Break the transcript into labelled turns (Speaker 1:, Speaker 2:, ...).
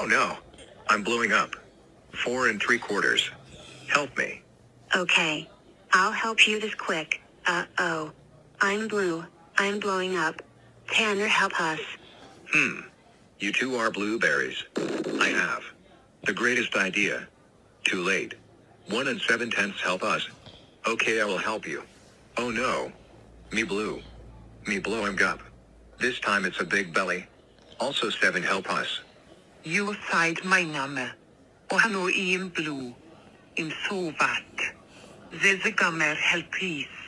Speaker 1: Oh no. I'm blowing up. 4 3/4. Help me.
Speaker 2: Okay. I'll help you this quick. Uh-oh. I'm blue. I'm blowing up. Tanner, help us.
Speaker 1: You two are blueberries. I have the greatest idea. Too late. 1 7/10 help us. Okay, I will help you. Oh no. Me blue. Me blowing up. This time it's a big belly. Also 7 help us.
Speaker 3: You side my number. Og han og in blue. In so what. There's a gamer help please.